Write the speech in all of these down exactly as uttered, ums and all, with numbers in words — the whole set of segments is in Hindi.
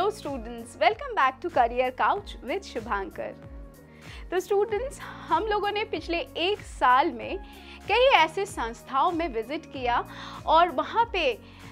Hello students, welcome back to career couch with Shubhankar. तो स्टूडेंट्स, हम लोगों ने पिछले एक साल में कई ऐसे संस्थाओं में विज़िट किया और वहाँ पे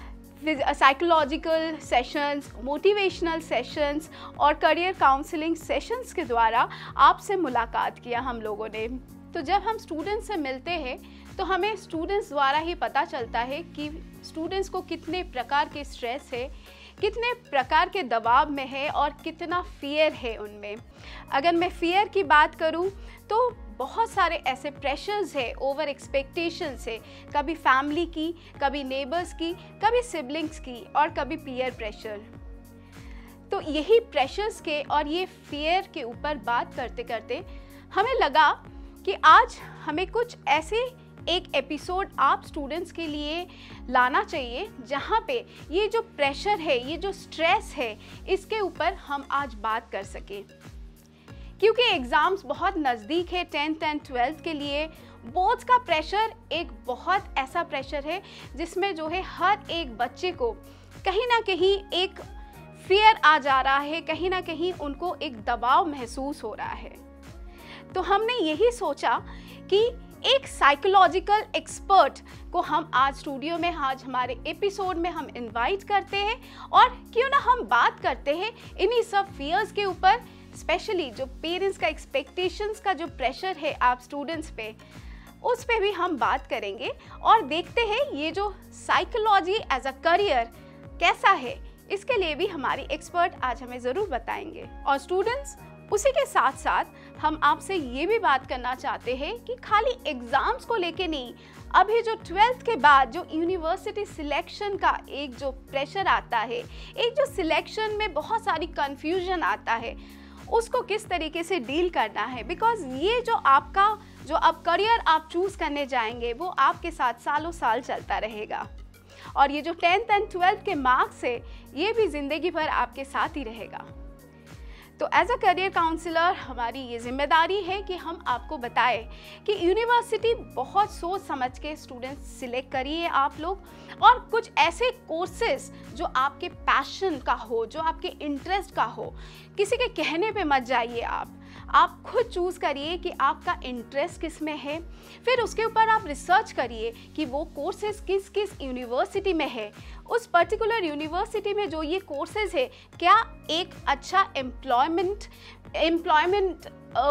साइकोलॉजिकल सेशंस, मोटिवेशनल सेशंस और करियर काउंसलिंग सेशंस के द्वारा आपसे मुलाकात किया हम लोगों ने। तो जब हम स्टूडेंट्स से मिलते हैं तो हमें स्टूडेंट्स द्वारा ही पता चलता है कि स्टूडेंट्स को कितने प्रकार के स्ट्रेस है, कितने प्रकार के दबाव में है और कितना फियर है उनमें। अगर मैं फियर की बात करूं तो बहुत सारे ऐसे प्रेशर्स है, ओवर एक्सपेक्टेशंस है, कभी फैमिली की, कभी नेबर्स की, कभी सिबलिंग्स की और कभी पीयर प्रेशर। तो यही प्रेशर्स के और ये फियर के ऊपर बात करते करते हमें लगा कि आज हमें कुछ ऐसे एक एपिसोड आप स्टूडेंट्स के लिए लाना चाहिए जहाँ पे ये जो प्रेशर है, ये जो स्ट्रेस है, इसके ऊपर हम आज बात कर सकें। क्योंकि एग्ज़ाम्स बहुत नज़दीक है, टेंथ एंड ट्वेल्थ के लिए बोर्ड्स का प्रेशर एक बहुत ऐसा प्रेशर है जिसमें जो है हर एक बच्चे को कहीं ना कहीं एक फियर आ जा रहा है, कहीं ना कहीं उनको एक दबाव महसूस हो रहा है। तो हमने यही सोचा कि एक साइकोलॉजिकल एक्सपर्ट को हम आज स्टूडियो में, आज हमारे एपिसोड में हम इनवाइट करते हैं और क्यों ना हम बात करते हैं इन्हीं सब फियर्स के ऊपर, स्पेशली जो पेरेंट्स का एक्सपेक्टेशंस का जो प्रेशर है आप स्टूडेंट्स पे, उस पे भी हम बात करेंगे और देखते हैं ये जो साइकोलॉजी एज अ करियर कैसा है, इसके लिए भी हमारी एक्सपर्ट आज हमें ज़रूर बताएंगे। और स्टूडेंट्स, उसी के साथ साथ हम आपसे ये भी बात करना चाहते हैं कि खाली एग्ज़ाम्स को लेके नहीं, अभी जो ट्वेल्थ के बाद जो यूनिवर्सिटी सिलेक्शन का एक जो प्रेशर आता है, एक जो सिलेक्शन में बहुत सारी कन्फ्यूजन आता है, उसको किस तरीके से डील करना है। बिकॉज ये जो आपका जो अब करियर आप चूज़ करने जाएंगे वो आपके साथ सालों साल चलता रहेगा और ये जो टेंथ एंड ट्वेल्थ के मार्क्स है ये भी ज़िंदगी भर आपके साथ ही रहेगा। तो एज अ करियर काउंसलर हमारी ये जिम्मेदारी है कि हम आपको बताएं कि यूनिवर्सिटी बहुत सोच समझ के स्टूडेंट्स सिलेक्ट करिए आप लोग, और कुछ ऐसे कोर्सेज जो आपके पैशन का हो, जो आपके इंटरेस्ट का हो। किसी के कहने पे मत जाइए, आप आप खुद चूज़ करिए कि आपका इंटरेस्ट किस में है, फिर उसके ऊपर आप रिसर्च करिए कि वो कोर्सेज किस किस यूनिवर्सिटी में है, उस पर्टिकुलर यूनिवर्सिटी में जो ये कोर्सेज है क्या एक अच्छा एम्प्लॉयमेंट एम्प्लॉयमेंट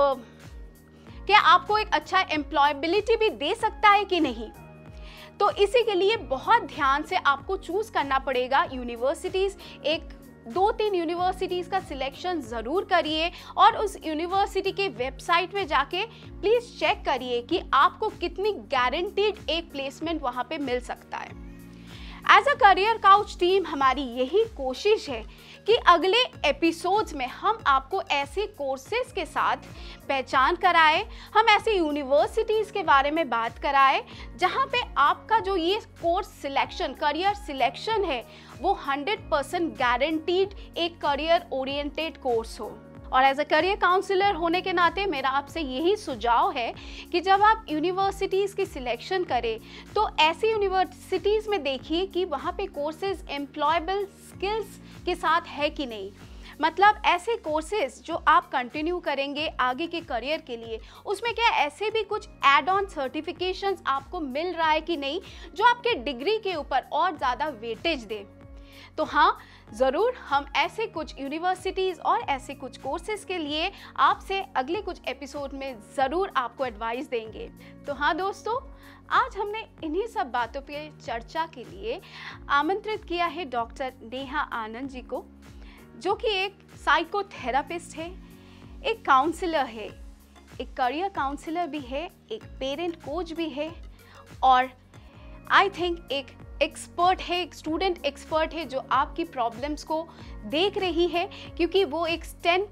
क्या आपको एक अच्छा एम्प्लॉयबिलिटी भी दे सकता है कि नहीं। तो इसी के लिए बहुत ध्यान से आपको चूज़ करना पड़ेगा यूनिवर्सिटीज़। एक दो तीन यूनिवर्सिटीज़ का सिलेक्शन ज़रूर करिए और उस यूनिवर्सिटी के वेबसाइट में जाके प्लीज़ चेक करिए कि आपको कितनी गारंटीड एक प्लेसमेंट वहाँ पे मिल सकता है। As a career couch team हमारी यही कोशिश है कि अगले एपिसोड्स में हम आपको ऐसे कोर्सेज के साथ पहचान कराएं, हम ऐसे यूनिवर्सिटीज़ के बारे में बात कराएं जहां पे आपका जो ये कोर्स सिलेक्शन, करियर सिलेक्शन है, वो हंड्रेड परसेंट गारंटीड एक करियर ओरिएंटेड कोर्स हो। और एज अ करियर काउंसलर होने के नाते मेरा आपसे यही सुझाव है कि जब आप यूनिवर्सिटीज़ की सिलेक्शन करें तो ऐसी यूनिवर्सिटीज़ में देखिए कि वहाँ पे कोर्सेज एम्प्लॉयबल स्किल्स के साथ है कि नहीं। मतलब ऐसे कोर्सेज जो आप कंटिन्यू करेंगे आगे के करियर के लिए, उसमें क्या ऐसे भी कुछ एड ऑन सर्टिफिकेशंस आपको मिल रहा है कि नहीं जो आपके डिग्री के ऊपर और ज़्यादा वेटेज दे। तो हाँ, ज़रूर हम ऐसे कुछ यूनिवर्सिटीज़ और ऐसे कुछ कोर्सेज़ के लिए आपसे अगले कुछ एपिसोड में ज़रूर आपको एडवाइस देंगे। तो हाँ दोस्तों, आज हमने इन्हीं सब बातों पे चर्चा के लिए आमंत्रित किया है डॉक्टर नेहा आनंद जी को, जो कि एक साइकोथेरापिस्ट है, एक काउंसलर है, एक करियर काउंसलर भी है, एक पेरेंट कोच भी है और आई थिंक एक एक्सपर्ट है, एक स्टूडेंट एक्सपर्ट है जो आपकी प्रॉब्लम्स को देख रही है, क्योंकि वो एक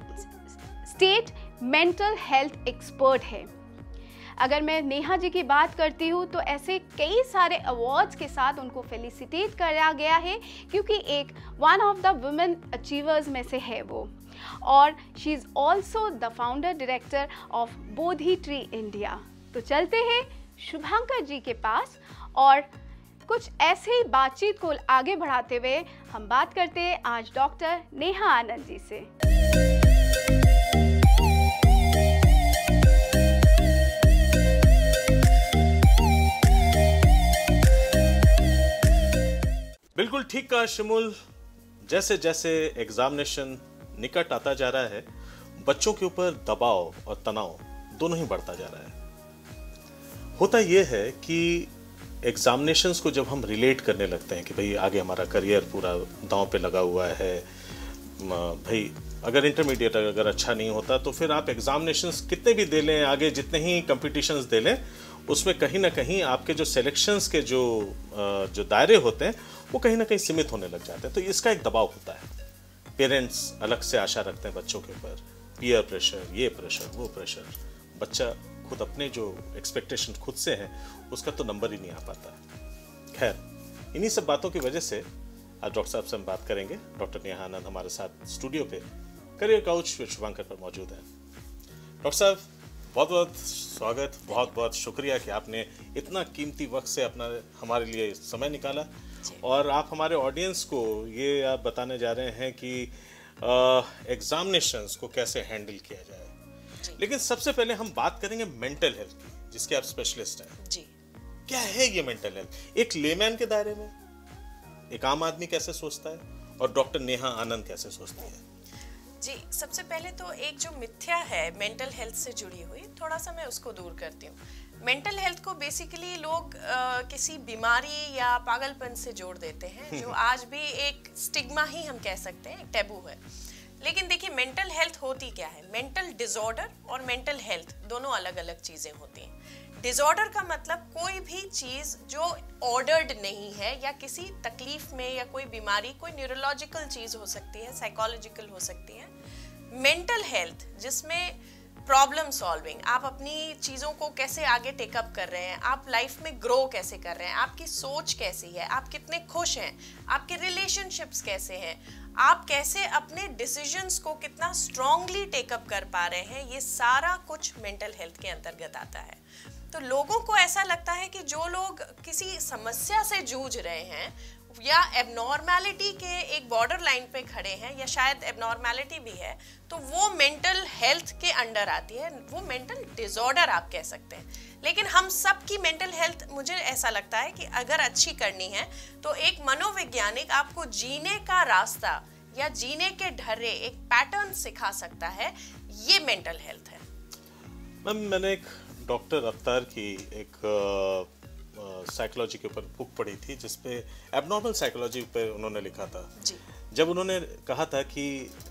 स्टेट मेंटल हेल्थ एक्सपर्ट है। अगर मैं नेहा जी की बात करती हूँ तो ऐसे कई सारे अवार्ड्स के साथ उनको फेलिसिटेट करा गया है, क्योंकि एक one of the women achievers में से है वो, और she is also the founder director of Bodhi tree India. तो चलते हैं शुभांकर जी के पास और कुछ ऐसे ही बातचीत को आगे बढ़ाते हुए हम बात करते हैं आज डॉक्टर नेहा आनंद जी से। बिल्कुल ठीक कहा शिमुल। जैसे जैसे एग्जामिनेशन निकट आता जा रहा है, बच्चों के ऊपर दबाव और तनाव दोनों ही बढ़ता जा रहा है। होता यह है कि एग्जामिनेशंस को जब हम रिलेट करने लगते हैं कि भाई आगे हमारा करियर पूरा दांव पे लगा हुआ है, भाई अगर इंटरमीडिएट अगर अच्छा नहीं होता तो फिर आप एग्जामिनेशंस कितने भी दे लें, आगे जितने ही कंपटीशंस दे लें, उसमें कहीं ना कहीं आपके जो सिलेक्शंस के जो जो दायरे होते हैं वो कहीं ना कहीं सीमित होने लग जाते हैं। तो इसका एक दबाव होता है। पेरेंट्स अलग से आशा रखते हैं बच्चों के ऊपर, पीयर प्रेशर, ये प्रेशर, वो प्रेशर। बच्चा खुद अपने जो एक्सपेक्टेशन खुद से हैं उसका तो नंबर ही नहीं आ पाता। खैर, इन्हीं सब बातों की वजह से आज डॉक्टर साहब से हम बात करेंगे। डॉक्टर नेहा आनंद हमारे साथ स्टूडियो पे करियर काउच विद शुभांकर पर मौजूद है। डॉक्टर साहब, बहुत बहुत स्वागत, बहुत बहुत शुक्रिया कि आपने इतना कीमती वक्त से अपना हमारे लिए समय निकाला और आप हमारे ऑडियंस को ये आप बताने जा रहे हैं कि एग्जामिनेशंस को कैसे हैंडल किया जाए। लेकिन सबसे पहले हम बात करेंगे मेंटल हेल्थ की, जिसके आप स्पेशलिस्ट हैं। जी। क्या है ये मेंटल हेल्थ, एक लेमैन के दायरे में, एक आम आदमी कैसे सोचता है और डॉक्टर नेहा आनंद कैसे सोचती है? जी, सबसे पहले तो एक जो मिथ्या है मेंटल हेल्थ से जुड़ी हुई, थोड़ा सा मैं उसको दूर करती हूँ। मेंटल हेल्थ को बेसिकली लोग आ, किसी बीमारी या पागलपन से जोड़ देते हैं, जो आज भी एक स्टिग्मा ही हम कह सकते हैं, एक टैबू है। लेकिन देखिए, मेंटल हेल्थ होती क्या है? मेंटल डिसऑर्डर और मेंटल हेल्थ दोनों अलग अलग चीज़ें होती हैं। डिसऑर्डर का मतलब कोई भी चीज़ जो ऑर्डर्ड नहीं है, या किसी तकलीफ में, या कोई बीमारी, कोई न्यूरोलॉजिकल चीज़ हो सकती है, साइकोलॉजिकल हो सकती है। मेंटल हेल्थ जिसमें प्रॉब्लम सॉल्विंग, आप अपनी चीज़ों को कैसे आगे टेकअप कर रहे हैं, आप लाइफ में ग्रो कैसे कर रहे हैं, आपकी सोच कैसी है, आप कितने खुश हैं, आपके रिलेशनशिप्स कैसे हैं, आप कैसे अपने डिसीजंस को कितना स्ट्रांगली टेकअप कर पा रहे हैं, ये सारा कुछ मेंटल हेल्थ के अंतर्गत आता है। तो लोगों को ऐसा लगता है कि जो लोग किसी समस्या से जूझ रहे हैं या एबनॉर्मैलिटी के एक बॉर्डर लाइन पे खड़े हैं, या शायद एबनॉर्मैलिटी भी है, तो वो मेंटल हेल्थ के अंडर आती है, वो मेंटल डिसऑर्डर आप कह सकते हैं। लेकिन हम सब की मेंटल हेल्थ, मुझे ऐसा लगता है कि अगर अच्छी करनी है तो एक मनोवैज्ञानिक आपको जीने का रास्ता या जीने के ढर्रे, एक पैटर्न सिखा सकता है। ये मेंटल हेल्थ है। मैम, मैंने एक डॉक्टर अवतार की एक साइकोलॉजी के ऊपर बुक पढ़ी थी, जिसपे एबनॉर्मल साइकोलॉजी पे उन्होंने लिखा था। जी। जब उन्होंने कहा था कि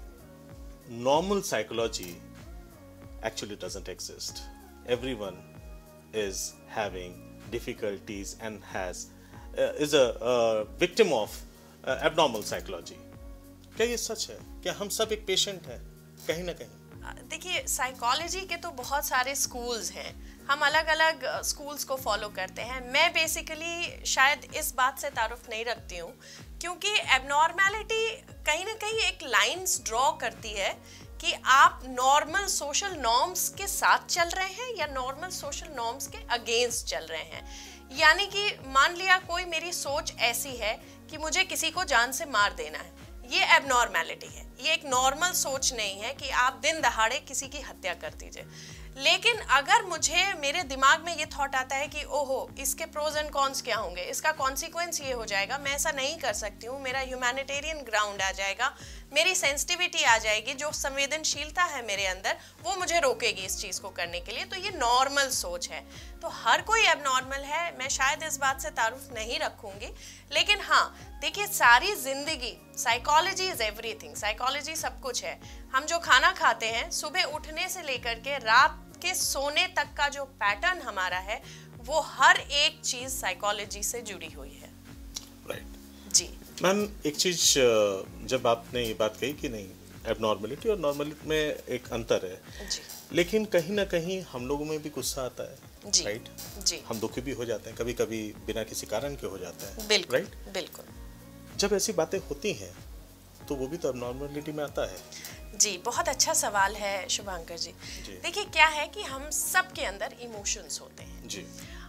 normal psychology actually doesn't exist, everyone is having difficulties and has is a victim of abnormal psychology. क्या ये सच है? क्या हम सब एक पेशेंट हैं कहीं ना कहीं? देखिए, साइकोलॉजी के तो बहुत सारे स्कूल्स हैं, हम अलग अलग स्कूल्स को फॉलो करते हैं। मैं बेसिकली शायद इस बात से तारुफ नहीं रखती हूँ, क्योंकि एबनॉर्मैलिटी कहीं ना कहीं एक लाइंस ड्रॉ करती है कि आप नॉर्मल सोशल नॉर्म्स के साथ चल रहे हैं या नॉर्मल सोशल नॉर्म्स के अगेंस्ट चल रहे हैं। यानी कि मान लिया कोई मेरी सोच ऐसी है कि मुझे किसी को जान से मार देना है, ये एबनॉर्मैलिटी है। ये एक नॉर्मल सोच नहीं है कि आप दिन दहाड़े किसी की हत्या कर दीजिए। लेकिन अगर मुझे मेरे दिमाग में ये थॉट आता है कि ओहो, इसके प्रोज एंड कॉन्स क्या होंगे, इसका कॉन्सिक्वेंस ये हो जाएगा, मैं ऐसा नहीं कर सकती हूँ, मेरा ह्यूमैनिटेरियन ग्राउंड आ जाएगा, मेरी सेंसिटिविटी आ जाएगी, जो संवेदनशीलता है मेरे अंदर वो मुझे रोकेगी इस चीज़ को करने के लिए, तो ये नॉर्मल सोच है। तो हर कोई एबनॉर्मल है, मैं शायद इस बात से तारुफ नहीं रखूँगी। लेकिन हाँ, देखिए, सारी जिंदगी साइकोलॉजी इज एवरीथिंग, साइकोलॉजी सब कुछ है। हम जो खाना खाते हैं, सुबह उठने से लेकर के रात के सोने तक का जो पैटर्न हमारा है, वो हर एक चीज साइकोलॉजी से जुड़ी हुई है। राइट। जी मैम, एक चीज जब आपने ये बात कही कि नहीं, एबनॉर्मलिटी और नॉर्मलिटी में एक अंतर है, जी, लेकिन कहीं ना कहीं हम लोगों में भी गुस्सा आता है, जी, राइट? जी, हम दुखी भी हो जाते हैं, कभी कभी बिना किसी कारण के हो जाते हैं, बिल्कुल, राइट? बिल्कुल। जब ऐसी बातें होती हैं तो वो भी तो एबनॉर्मलिटी में आता है। जी, बहुत अच्छा सवाल है शुभांकर जी। जी। देखिए, क्या है कि हम सब के अंदर इमोशंस होते हैं। जी।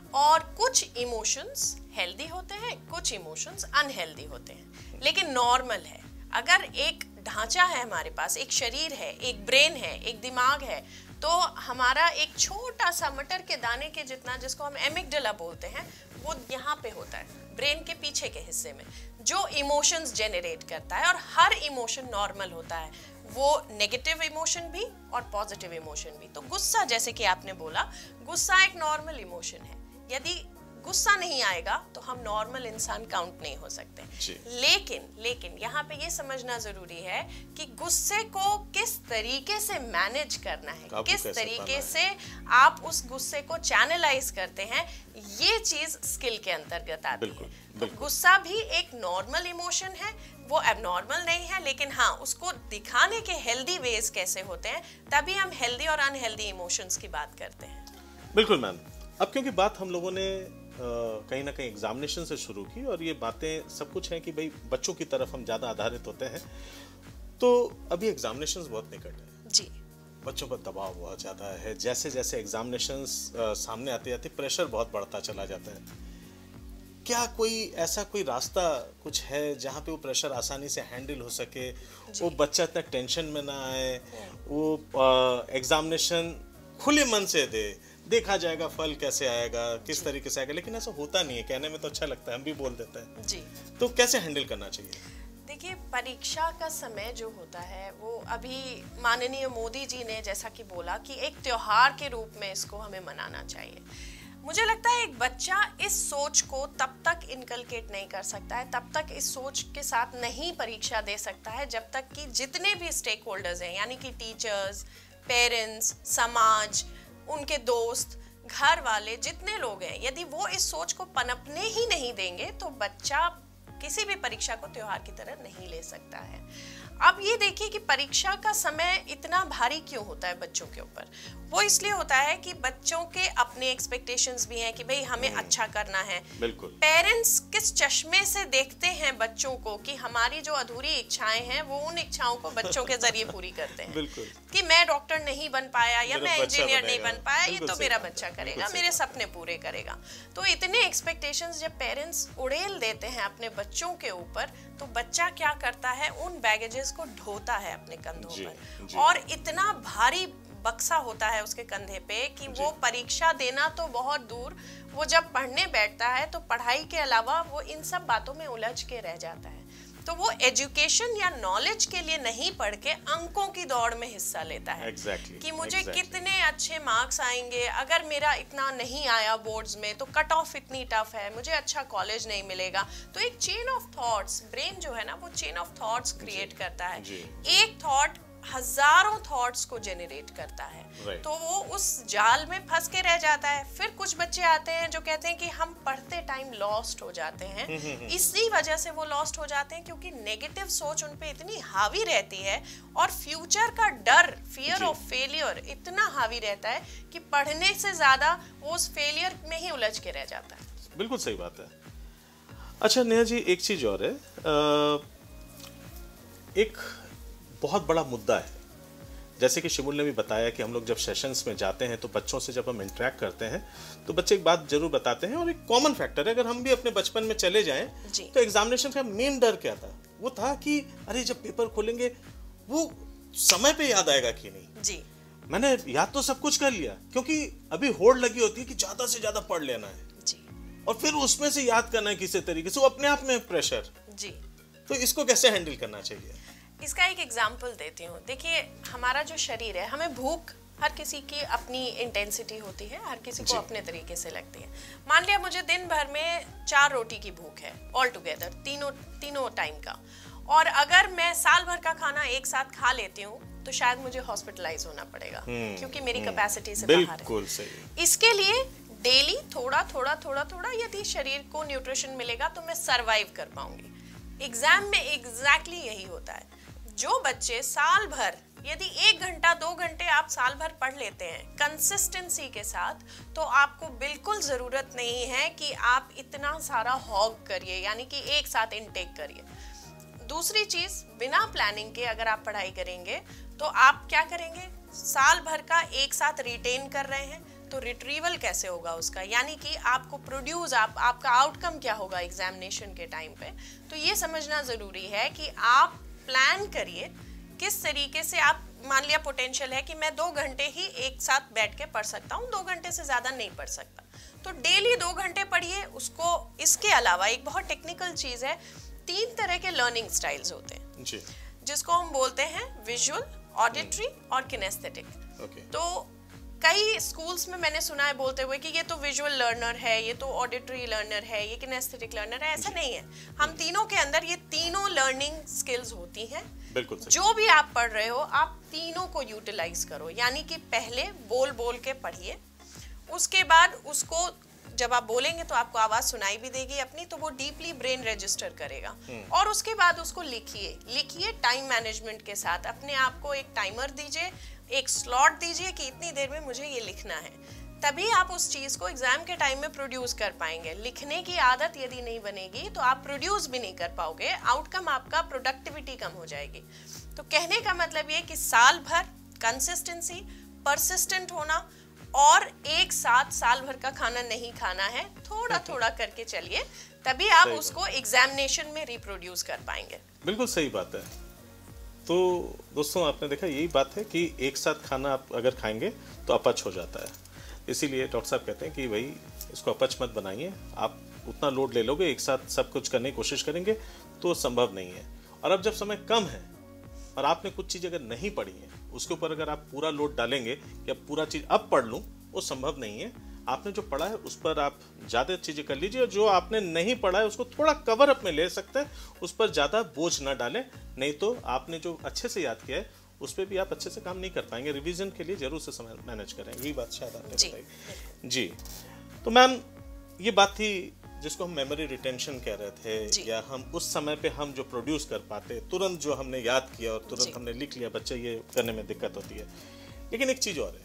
और कुछ इमोशंस हेल्दी होते हैं, कुछ इमोशंस अनहेल्दी होते हैं, लेकिन नॉर्मल है। अगर एक ढांचा है हमारे पास, एक शरीर है, एक ब्रेन है, एक दिमाग है, तो हमारा एक छोटा सा मटर के दाने के जितना, जिसको हम एमिगडाला बोलते हैं, वो यहाँ पे होता है ब्रेन के पीछे के हिस्से में, जो इमोशंस जेनरेट करता है। और हर इमोशन नॉर्मल होता है, वो नेगेटिव इमोशन भी और पॉजिटिव इमोशन भी। तो गुस्सा, जैसे कि आपने बोला, गुस्सा एक नॉर्मल इमोशन है। यदि गुस्सा नहीं आएगा तो हम नॉर्मल इंसान काउंट नहीं हो सकते। लेकिन लेकिन यहाँ पे ये समझना जरूरी है कि गुस्से को किस तरीके से मैनेज करना है, किस तरीके से आप उस गुस्से को चैनलाइज करते हैं, ये चीज स्किल के अंतर्गत आती है। तो गुस्सा भी एक नॉर्मल इमोशन है, वो एबनॉर्मल नहीं है, लेकिन हाँ, उसको दिखाने के हेल्दी वेज कैसे होते हैं, तभी हम हेल्दी और अनहेल्दी इमोशंस की बात करते हैं। बिल्कुल मैम। अब क्योंकि बात हम लोगों ने Uh, कहीं ना कहीं एग्जामिनेशन से शुरू की, और ये बातें सब कुछ हैं कि भाई बच्चों की तरफ हम ज़्यादा आधारित होते हैं, तो अभी एग्जामिनेशंस बहुत निकट है जी। बच्चों पर दबाव बहुत ज़्यादा है। जैसे जैसे एग्जामिनेशंस uh, सामने आते आते प्रेशर बहुत बढ़ता चला जाता है। क्या कोई ऐसा कोई रास्ता कुछ है जहाँ पे वो प्रेशर आसानी से हैंडल हो सके, वो बच्चा इतना टेंशन में ना आए, वो एग्जामिनेशन uh, खुले मन से दे, देखा जाएगा फल कैसे आएगा, किस तरीके से आएगा, लेकिन ऐसा होता नहीं है। कहने में तो अच्छा लगता है, हम भी बोल देते हैं जी। तो कैसे हैंडल करना चाहिए? देखिए, परीक्षा का समय जो होता है वो अभी माननीय मोदी जी ने जैसा कि बोला कि एक त्योहार के रूप में इसको हमें मनाना चाहिए। मुझे लगता है एक बच्चा इस सोच को तब तक इनकलकेट नहीं कर सकता है, तब तक इस सोच के साथ नहीं परीक्षा दे सकता है, जब तक कि जितने भी स्टेक होल्डर्स हैं, यानी कि टीचर्स, पेरेंट्स, समाज, उनके दोस्त, घर वाले, जितने लोग हैं, यदि वो इस सोच को पनपने ही नहीं देंगे तो बच्चा किसी भी परीक्षा को त्योहार की तरह नहीं ले सकता है। अब ये देखिए कि परीक्षा का समय इतना भारी क्यों होता है बच्चों के ऊपर। वो इसलिए होता है कि बच्चों के अपने एक्सपेक्टेशंस भी हैं कि भाई हमें अच्छा करना है। बिल्कुल। पेरेंट्स किस चश्मे से देखते हैं बच्चों को कि हमारी जो अधूरी इच्छाएं हैं वो उन इच्छाओं को बच्चों के जरिए पूरी करते हैं। बिल्कुल। कि मैं डॉक्टर नहीं बन पाया या मैं इंजीनियर नहीं बन पाया, ये तो मेरा बच्चा करेगा, मेरे सपने पूरे करेगा। तो इतने एक्सपेक्टेशंस जब पेरेंट्स उड़ेल देते हैं अपने बच्चों के ऊपर, तो बच्चा क्या करता है, उन बैगेजेस को ढोता है अपने कंधों जी, पर जी। और इतना भारी बक्सा होता है उसके कंधे पे कि वो परीक्षा देना तो बहुत दूर, वो जब पढ़ने बैठता है तो पढ़ाई के अलावा वो इन सब बातों में उलझ के रह जाता है। तो वो एजुकेशन या नॉलेज के लिए नहीं पढ़ के अंकों की दौड़ में हिस्सा लेता है। exactly, कि मुझे exactly. कितने अच्छे मार्क्स आएंगे, अगर मेरा इतना नहीं आया बोर्ड्स में तो कट ऑफ इतनी टफ है, मुझे अच्छा कॉलेज नहीं मिलेगा। तो एक चेन ऑफ थॉट्स, ब्रेन जो है ना वो चेन ऑफ थॉट्स क्रिएट करता है। एक थॉट हजारों थॉट्स को जेनरेट करता है। right. तो वो उस जाल में फंस के रह जाता है। फिर कुछ बच्चे आते हैं जो कहते हैं कि हम पढ़ते टाइम लॉस्ट हो जाते हैं। इसी वजह से वो लॉस्ट हो जाते हैं क्योंकि नेगेटिव सोच उन पे इतनी हावी रहती है और फ्यूचर का डर, फियर ऑफ फेलियर इतना हावी रहता है कि पढ़ने से ज्यादा वो उस फेलियर में ही उलझ के रह जाता है। बिल्कुल सही बात है। अच्छा नेहा जी, एक चीज और है, आ, एक बहुत बड़ा मुद्दा है, जैसे कि शिमुल ने भी बताया कि हम लोग जब सेशंस में जाते हैं तो बच्चों से जब हम इंटरेक्ट करते हैं तो बच्चे एक बात जरूर बताते हैं, और एक कॉमन फैक्टर है, अगर हम भी अपने बचपन में चले जाएं तो एग्जामिनेशन का मेन डर क्या था, वो था कि अरे जब पेपर खोलेंगे वो समय पे याद आएगा कि नहीं। जी। मैंने याद तो सब कुछ कर लिया, क्योंकि अभी होड़ लगी होती है कि ज्यादा से ज्यादा पढ़ लेना है जी। और फिर उसमें से याद करना है किसी तरीके से, वो अपने आप में प्रेशर। जी। तो इसको कैसे हैंडल करना चाहिए? इसका एक एग्जाम्पल देती हूँ। देखिए, हमारा जो शरीर है, हमें भूख हर किसी की अपनी इंटेंसिटी होती है, हर किसी को अपने तरीके से लगती है। मान लिया मुझे दिन भर में चार रोटी की भूख है ऑल टुगेदर, तीनों तीनों टाइम का, और अगर मैं साल भर का खाना एक साथ खा लेती हूँ तो शायद मुझे हॉस्पिटलाइज होना पड़ेगा क्योंकि मेरी कैपेसिटी से बाहर है। बिल्कुल सही। इसके लिए डेली थोड़ा थोड़ा थोड़ा थोड़ा यदि शरीर को न्यूट्रिशन मिलेगा तो मैं सरवाइव कर पाऊंगी। एग्जाम में एग्जैक्टली यही होता है। जो बच्चे साल भर, यदि एक घंटा दो घंटे आप साल भर पढ़ लेते हैं कंसिस्टेंसी के साथ, तो आपको बिल्कुल जरूरत नहीं है कि आप इतना सारा हॉग करिए, यानी कि एक साथ इनटेक करिए। दूसरी चीज, बिना प्लानिंग के अगर आप पढ़ाई करेंगे तो आप क्या करेंगे, साल भर का एक साथ रिटेन कर रहे हैं, तो रिट्रीवल कैसे होगा उसका, यानी कि आपको प्रोड्यूस आप आपका आउटकम क्या होगा एग्जामिनेशन के टाइम पे। तो ये समझना ज़रूरी है कि आप प्लान करिए किस तरीके से आप, मान लिया पोटेंशियल है कि मैं दो घंटे ही एक साथ बैठ के पढ़ सकता हूँ, दो घंटे से ज़्यादा नहीं पढ़ सकता, तो डेली दो घंटे पढ़िए उसको। इसके अलावा एक बहुत टेक्निकल चीज़ है, तीन तरह के लर्निंग स्टाइल्स होते हैं जी, जिसको हम बोलते हैं विजुअल, ऑडिटरी और किनेस्थेटिक। okay. तो कई स्कूल्स में मैंने सुना है बोलते हुए कि ये तो विजुअल लर्नर है, ये तो ऑडिटरी लर्नर है, ये किनेस्थेटिक लर्नर है। ऐसा नहीं है, हम तीनों के अंदर ये तीनों लर्निंग स्किल्स होती हैं। बिल्कुल जो भी आप पढ़ रहे हो आप तीनों को यूटिलाइज करो, यानी कि पहले बोल बोल के पढ़िए, उसके बाद उसको जब आप बोलेंगे तो आपको आवाज सुनाई भी देगी अपनी, तो वो डीपली ब्रेन रजिस्टर करेगा, और उसके बाद उसको लिखिए लिखिए टाइम मैनेजमेंट के साथ। अपने आप को एक टाइमर दीजिए, एक स्लॉट दीजिए कि इतनी देर में मुझे ये लिखना है, तभी आप उस चीज को एग्जाम के टाइम में प्रोड्यूस कर पाएंगे। लिखने की आदत यदि नहीं बनेगी तो आप प्रोड्यूस भी नहीं कर पाओगे, आउटकम आपका प्रोडक्टिविटी कम हो जाएगी। तो कहने का मतलब ये कि साल भर कंसिस्टेंसी, परसिस्टेंट होना, और एक साथ साल भर का खाना नहीं खाना है, थोड़ा थोड़ा करके चलिए, तभी आप उसको एग्जामिनेशन में रिप्रोड्यूस कर पाएंगे। बिल्कुल सही बात है। तो दोस्तों आपने देखा यही बात है कि एक साथ खाना आप अगर खाएंगे तो अपच हो जाता है, इसीलिए डॉक्टर साहब कहते हैं कि भाई इसको अपच मत बनाइए। आप उतना लोड ले लोगे, एक साथ सब कुछ करने की कोशिश करेंगे तो संभव नहीं है। और अब जब समय कम है और आपने कुछ चीज़ अगर नहीं पढ़ी है, उसके ऊपर अगर आप पूरा लोड डालेंगे कि अब पूरा चीज़ अब पढ़ लूँ, वो संभव नहीं है। आपने जो पढ़ा है उस पर आप ज़्यादा चीज़ें कर लीजिए, और जो आपने नहीं पढ़ा है उसको थोड़ा कवर अप में ले सकते हैं, उस पर ज़्यादा बोझ ना डालें, नहीं तो आपने जो अच्छे से याद किया है उस पर भी आप अच्छे से काम नहीं कर पाएंगे। रिवीजन के लिए जरूर से समय मैनेज करें, यही बात शायद आपने बताई जी। तो मैम ये बात थी जिसको हम मेमोरी रिटेंशन कह रहे थे, या हम उस समय पे हम जो प्रोड्यूस कर पाते, तुरंत जो हमने याद किया और तुरंत हमने लिख लिया, बच्चे ये करने में दिक्कत होती है। लेकिन एक चीज़ और है,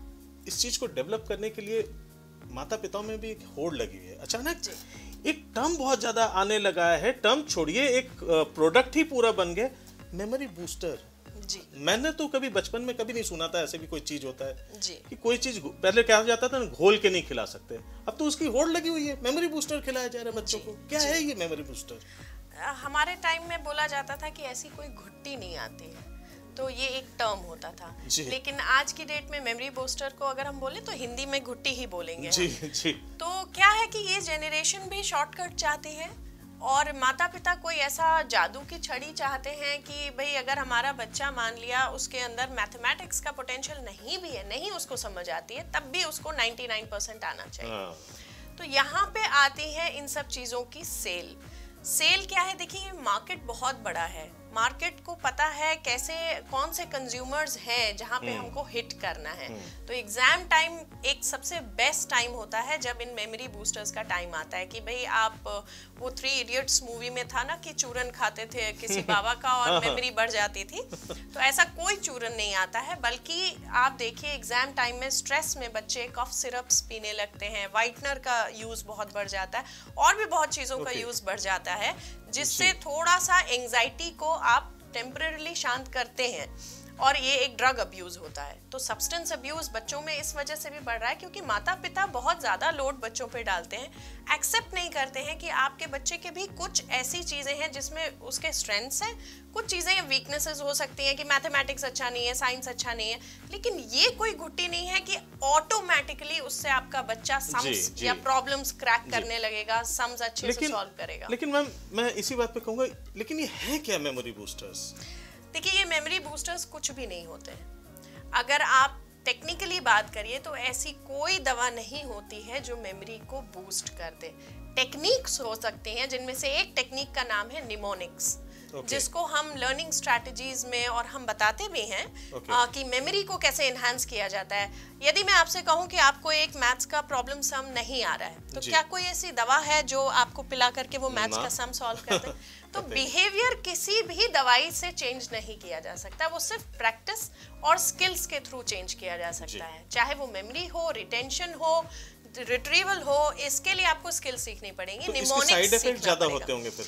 इस चीज़ को डेवलप करने के लिए माता पिताओं में भी एक होड़ लगी हुई है। अचानक एक टर्म बहुत ज़्यादा आने लगा है, टर्म छोड़िए एक प्रोडक्ट ही पूरा बन गया, मेमोरी बूस्टर। जी। मैंने तो कभी बचपन में कभी नहीं सुना था ऐसे भी कोई चीज होता है जी। कि कोई चीज पहले कहा जाता था ना घोल के नहीं खिला सकते, अब तो उसकी होड़ लगी हुई है, मेमोरी बूस्टर खिलाया जा रहा है बच्चों को। क्या है ये मेमोरी बूस्टर? हमारे टाइम में बोला जाता था कि ऐसी कोई घुट्टी नहीं आती है, तो ये एक टर्म होता था, लेकिन आज की डेट में मेमोरी बूस्टर को अगर हम बोले तो हिंदी में घुट्टी ही बोलेंगे जी, जी। तो क्या है कि ये जेनरेशन भी शॉर्टकट चाहती है, और माता पिता कोई ऐसा जादू की छड़ी चाहते हैं कि भाई अगर हमारा बच्चा मान लिया उसके अंदर मैथमेटिक्स का पोटेंशियल नहीं भी है, नहीं उसको समझ आती है, तब भी उसको निन्यानवे परसेंट आना चाहिए। तो यहाँ पे आती है इन सब चीज़ों की सेल। सेल क्या है? देखिए मार्केट बहुत बड़ा है, मार्केट को पता है कैसे कौन से कंज्यूमर्स हैं जहाँ पे हमको हिट करना है। तो एग्जाम टाइम एक सबसे बेस्ट टाइम होता है जब इन मेमोरी बूस्टर्स का टाइम आता है कि भाई आप वो थ्री इडियट्स मूवी में था ना कि चूरन खाते थे किसी बाबा का और मेमोरी बढ़ जाती थी, तो ऐसा कोई चूरन नहीं आता है, बल्कि आप देखिए एग्जाम टाइम में स्ट्रेस में बच्चे कफ सिरप्स पीने लगते हैं, वाइटनर का यूज बहुत बढ़ जाता है, और भी बहुत चीज़ों का यूज बढ़ जाता है, जिससे थोड़ा सा एंजाइटी को आप टेम्परेरीली शांत करते हैं, और ये एक ड्रग अब्यूज होता है। तो सब्सटेंस अब्यूज बच्चों में इस वजह से भी बढ़ रहा है क्योंकि माता पिता बहुत ज़्यादा लोड बच्चों पे डालते हैं, एक्सेप्ट नहीं करते हैं कि आपके बच्चे के भी कुछ ऐसी चीज़ें हैं जिसमें उसके स्ट्रेंथ्स हैं, कुछ चीज़ें वीकनेसेस हो सकती हैं कि मैथमेटिक्स अच्छा नहीं है, साइंस अच्छा नहीं है, लेकिन ये कोई घुट्टी नहीं है कि ऑटोमेटिकली उससे आपका बच्चा सम्स या प्रॉब्लम्स क्रैक करने लगेगा, सम्स अच्छे से सॉल्व करेगा। लेकिन मैम मैं इसी बात पे कहूँगा, लेकिन ये है क्या मेमोरी बूस्टर्स? देखिए ये मेमोरी बूस्टर्स कुछ भी नहीं होते हैं। अगर आप टेक्निकली बात करिए तो ऐसी कोई दवा नहीं होती है जो मेमोरी को बूस्ट कर दे। टेक्निक्स हो सकती हैं, जिनमें से एक टेक्निक का नाम है निमोनिक्स, okay. जिसको हम लर्निंग स्ट्रैटेजीज में और हम बताते भी हैं okay. आ, कि मेमोरी को कैसे एनहांस किया जाता है। यदि मैं आपसे कहूं कि आपको एक मैथ्स का प्रॉब्लम सम नहीं आ रहा है, तो क्या कोई ऐसी दवा है जो आपको पिला करके वो मैथ्स का सम सॉल्व कर दे? तो बिहेवियर किसी भी दवाई से चेंज नहीं किया जा सकता, वो सिर्फ प्रैक्टिस और स्किल्स के थ्रू चेंज किया जा सकता है, चाहे वो मेमोरी हो, रिटेंशन हो, रिट्रीवल हो, इसके लिए आपको स्किल सीखनी पड़ेगी। तो इसके साइड इफेक्ट ज्यादा होते होंगे फिर तो?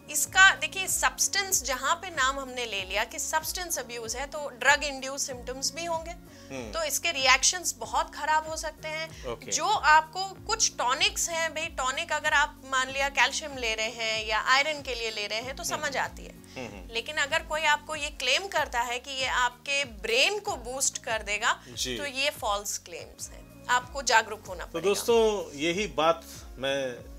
इसका देखिए सब्सटेंस जहां पे नाम हमने ले लिया कि सब्सटेंस अब्यूज है तो ड्रग इंड्यूस सिम्टम्स भी होंगे, तो इसके रिएक्शंस बहुत खराब हो सकते हैं। okay. जो आपको कुछ टॉनिक्स हैं, भाई टॉनिक अगर आप मान लिया कैल्शियम ले रहे हैं या आयरन के लिए ले रहे हैं तो समझ आती है, लेकिन अगर कोई आपको ये क्लेम करता है कि ये आपके ब्रेन को बूस्ट कर देगा तो ये फॉल्स क्लेम्स हैं, आपको जागरूक होना पड़ेगा। तो दोस्तों यही बात मैं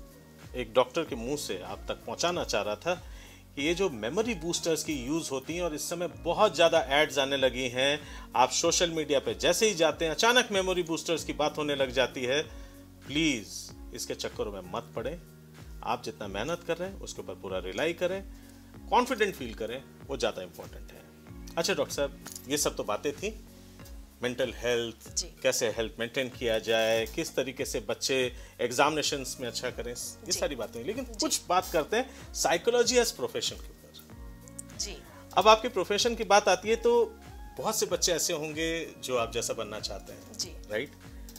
एक डॉक्टर के मुंह से आप तक पहुंचाना चाह रहा था कि ये जो मेमोरी बूस्टर्स की यूज होती हैं और इस समय बहुत ज्यादा एड्स आने लगी हैं, आप सोशल मीडिया पे जैसे ही जाते हैं अचानक मेमोरी बूस्टर्स की बात होने लग जाती है। प्लीज इसके चक्करों में मत पड़े। आप जितना मेहनत कर रहे हैं उसके ऊपर पूरा रिलाई करें, कॉन्फिडेंट फील करें, वो ज्यादा इंपॉर्टेंट है। अच्छा डॉक्टर साहब, ये सब तो बातें थी मेंटल हेल्थ, कैसे हेल्थ मेंटेन किया जाए, किस तरीके से बच्चे एग्जामिनेशंस में अच्छा करें, ये सारी बातें हैं, लेकिन कुछ बात करते हैं साइकोलॉजी एज प्रोफेशन के ऊपर। जी। अब आपके प्रोफेशन की बात आती है तो बहुत से बच्चे ऐसे होंगे जो आप जैसा बनना चाहते हैं, जी। राइट?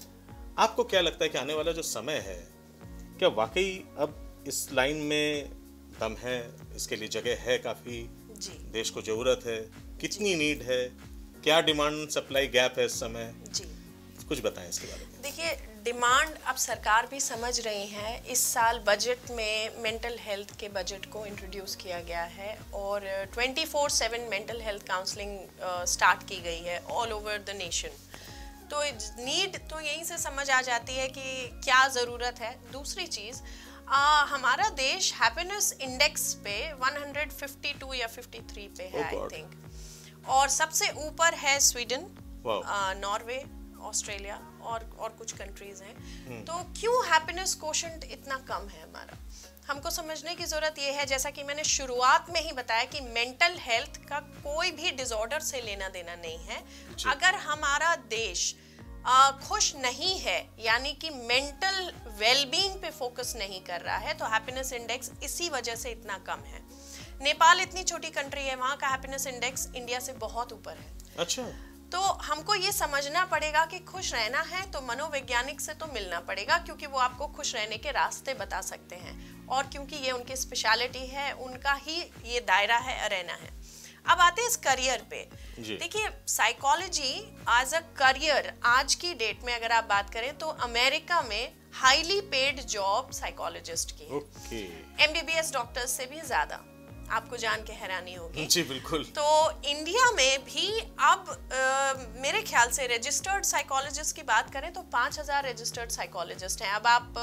आपको क्या लगता है कि आने वाला जो समय है, क्या वाकई अब इस लाइन में दम है, इसके लिए जगह है काफी, जी। देश को जरूरत है, कितनी नीड है, क्या डिमांड सप्लाई गैप है इस समय? जी, कुछ बताएं इसके बारे में। देखिए डिमांड अब सरकार भी समझ रही है। इस साल बजट में मेंटल हेल्थ के बजट को इंट्रोड्यूस किया गया है और twenty four seven mental health counselling start की गई है ऑल ओवर द नेशन। तो नीड तो यहीं से समझ आ जाती है कि क्या ज़रूरत है। दूसरी चीज़, आ, हमारा देश हैप्पीनेस इंडेक्स पे वन फिफ्टी टू या फिफ्टी थ्री पे है आई oh थिंक, और सबसे ऊपर है स्वीडन, wow. नॉर्वे, ऑस्ट्रेलिया और और कुछ कंट्रीज हैं। hmm. तो क्यों हैप्पीनेस कोशेंट इतना कम है हमारा? हमको समझने की जरूरत ये है, जैसा कि मैंने शुरुआत में ही बताया कि मेंटल हेल्थ का कोई भी डिसऑर्डर से लेना देना नहीं है। अगर हमारा देश आ, खुश नहीं है, यानी कि मेंटल वेलबींग पे फोकस नहीं कर रहा है, तो हैप्पीनेस इंडेक्स इसी वजह से इतना कम है। नेपाल इतनी छोटी कंट्री है, वहाँ का हैप्पीनेस इंडेक्स इंडिया से बहुत ऊपर है। अच्छा। तो हमको ये समझना पड़ेगा कि खुश रहना है तो मनोवैज्ञानिक से तो मिलना पड़ेगा, क्योंकि वो आपको खुश रहने के रास्ते बता सकते हैं, और क्योंकि ये उनकी स्पेशलिटी है, उनका ही ये दायरा है, अरेना है। अब आते हैं इस करियर पे। देखिए साइकोलॉजी एज अ करियर आज की डेट में अगर आप बात करें तो अमेरिका में हाईली पेड जॉब साइकोलॉजिस्ट की है, okay. एमबीबीएस डॉक्टर्स से भी ज्यादा। आपको जान के हैरानी होगी। जी बिल्कुल। तो इंडिया में भी अब आ, मेरे ख्याल से रजिस्टर्ड साइकोलॉजिस्ट की बात करें तो पाँच हजार रजिस्टर्ड साइकोलॉजिस्ट हैं। अब आप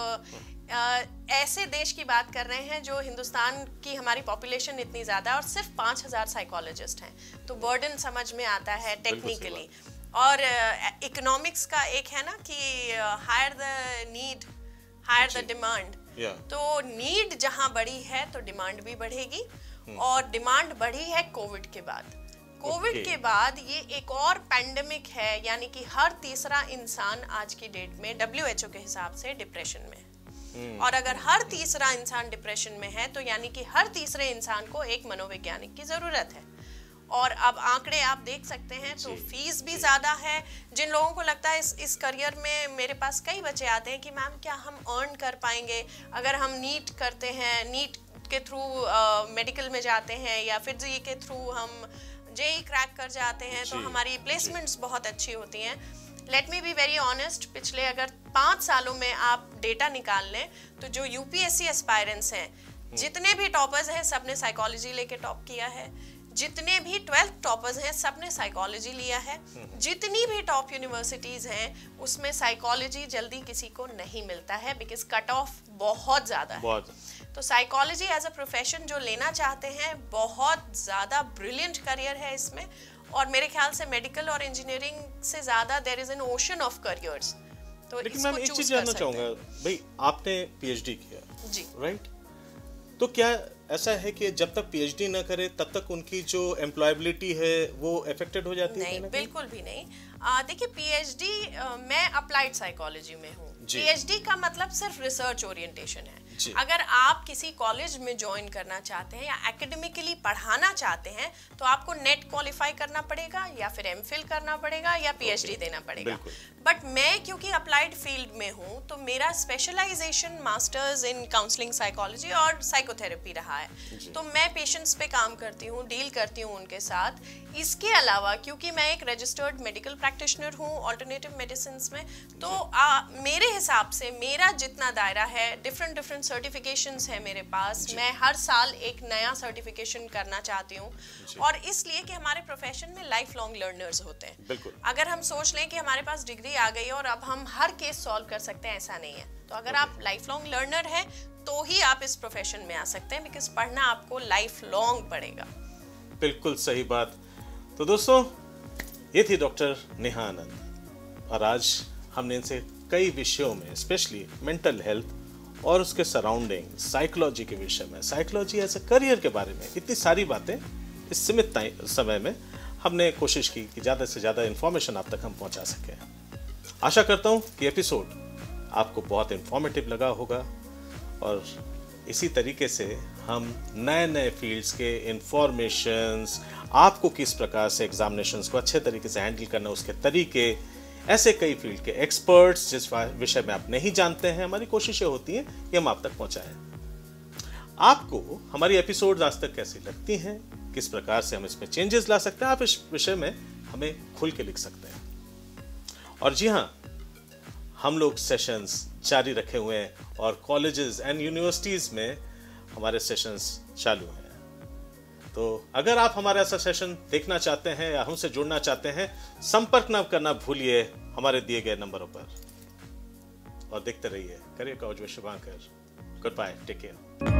आ, ऐसे देश की बात कर रहे हैं जो हिंदुस्तान की हमारी पॉपुलेशन इतनी ज़्यादा है और सिर्फ पाँच हजार साइकोलॉजिस्ट हैं, तो बर्डन समझ में आता है टेक्निकली। और इकोनॉमिक्स का एक है ना कि higher the need higher the demand, तो नीड जहाँ बढ़ी है तो डिमांड भी बढ़ेगी, और डिमांड बढ़ी है कोविड के बाद। Covid okay. के बाद ये एक और पैंडेमिक है, यानी कि हर तीसरा इंसान आज की डेट में डब्ल्यू एच ओ के हिसाब से डिप्रेशन में है। hmm. और अगर हर तीसरा इंसान डिप्रेशन में है तो यानी कि हर तीसरे इंसान को एक मनोवैज्ञानिक की जरूरत है। और अब आंकड़े आप देख सकते हैं तो फीस भी ज़्यादा है। जिन लोगों को लगता है इस इस करियर में, मेरे पास कई बच्चे आते हैं कि मैम क्या हम अर्न कर पाएंगे अगर हम नीट करते हैं, नीट के थ्रू मेडिकल में जाते हैं, या फिर जी के थ्रू हम जेई क्रैक कर जाते हैं तो हमारी प्लेसमेंट्स बहुत अच्छी होती हैं। Let me be very honest, पिछले अगर पाँच सालों में आप डेटा निकाल लें तो जो यूपीएससी एस्पायरेंट्स हैं, जितने भी टॉपर्स हैं सबने साइकोलॉजी लेके टॉप किया है, जितने भी ट्वेल्थ टॉपर्स हैं सबने साइकोलॉजी लिया है, जितनी भी टॉप यूनिवर्सिटीज हैं उसमें साइकोलॉजी जल्दी किसी को नहीं मिलता है, बिकॉज कट ऑफ बहुत ज़्यादा है। तो साइकोलॉजी एज अ प्रोफेशन जो लेना चाहते हैं, बहुत ज़्यादा ब्रिलियंट करियर है इसमें, और मेरे ख्याल से मेडिकल और इंजीनियरिंग से ज़्यादा there is an ocean of careers. तो लेकिन मैम एक चीज़ जानना चाहूँगा, भाई आपने पीएचडी किया जी, राइट? तो क्या ऐसा है कि जब तक पीएचडी ना करे तब तक उनकी जो एम्प्लॉयबिलिटी है वो अफेक्टेड हो जाती नहीं, है? नहीं, बिल्कुल भी नहीं। देखिए पीएचडी, मैं अप्लाइड साइकोलॉजी में हूँ। पीएचडी का मतलब सिर्फ रिसर्च ओरिएंटेशन है। अगर आप किसी कॉलेज में ज्वाइन करना चाहते हैं या एकेडमिकली पढ़ाना चाहते हैं तो आपको नेट क्वालिफाई करना पड़ेगा या फिर एमफिल करना पड़ेगा या पीएचडी okay. देना पड़ेगा। बट मैं क्योंकि अप्लाइड फील्ड में हूँ तो मेरा specialisation masters in counselling psychology और साइकोथेरेपी रहा है, तो मैं पेशेंट्स पे काम करती हूँ, डील करती हूँ उनके साथ। इसके अलावा क्योंकि मैं एक रजिस्टर्ड मेडिकल प्रैक्टिशनर हूँ ऑल्टरनेटिव मेडिसिन में, तो आ, मेरे हिसाब से मेरा जितना दायरा है, डिफरेंट डिफरेंट सर्टिफिकेशंस है मेरे पास। मैं हर साल एक नया सर्टिफिकेशन करना चाहती हूँ, और इसलिए कि हमारे प्रोफेशन में लाइफ लॉन्ग लर्नर्स होते हैं। अगर हम सोच लें कि हमारे पास डिग्री आ गई और अब हम हर केस सॉल्व कर सकते हैं, ऐसा नहीं है। तो अगर आप लाइफ लॉन्ग लर्नर हैं तो ही आप इस प्रोफेशन में आ सकते हैं, बिकॉज पढ़ना आपको लाइफ लॉन्ग पड़ेगा। बिल्कुल सही बात। तो दोस्तों, ये थी डॉक्टर नेहा आनंद, और आज हमने इनसे कई विषयों में, स्पेशली मेंटल हेल्थ और उसके सराउंडिंग, साइकोलॉजी के विषय में, साइकोलॉजी एज ए करियर के बारे में इतनी सारी बातें इस सीमित समय में हमने कोशिश की कि ज़्यादा से ज़्यादा इन्फॉर्मेशन आप तक हम पहुंचा सकें। आशा करता हूं कि एपिसोड आपको बहुत इन्फॉर्मेटिव लगा होगा, और इसी तरीके से हम नए नए फील्ड्स के इंफॉर्मेशंस, आपको किस प्रकार से एग्जामिनेशंस को अच्छे तरीके से हैंडल करना, उसके तरीके, ऐसे कई फील्ड के एक्सपर्ट्स जिस विषय में आप नहीं जानते हैं, हमारी कोशिशें होती हैं कि हम आप तक पहुंचाएं। आपको हमारी एपिसोड्स आज तक कैसी लगती हैं, किस प्रकार से हम इसमें चेंजेस ला सकते हैं, आप इस विषय में हमें खुल के लिख सकते हैं। और जी हाँ, हम लोग सेशंस जारी रखे हुए हैं, और कॉलेजेस एंड यूनिवर्सिटीज़ में हमारे सेशंस चालू हैं। तो अगर आप हमारा ऐसा सेशन देखना चाहते हैं या हमसे जुड़ना चाहते हैं, संपर्क न करना भूलिए हमारे दिए गए नंबरों पर, और देखते रहिए career couch with Shubhankar. Goodbye, take care.